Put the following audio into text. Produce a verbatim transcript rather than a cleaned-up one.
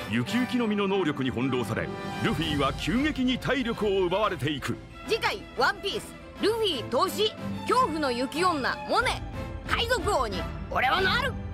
雪雪の実の能力に翻弄され、ルフィは急激に体力を奪われていく。 次回「ワンピースルフィ投資恐怖の雪女モネ海賊王に俺はなる。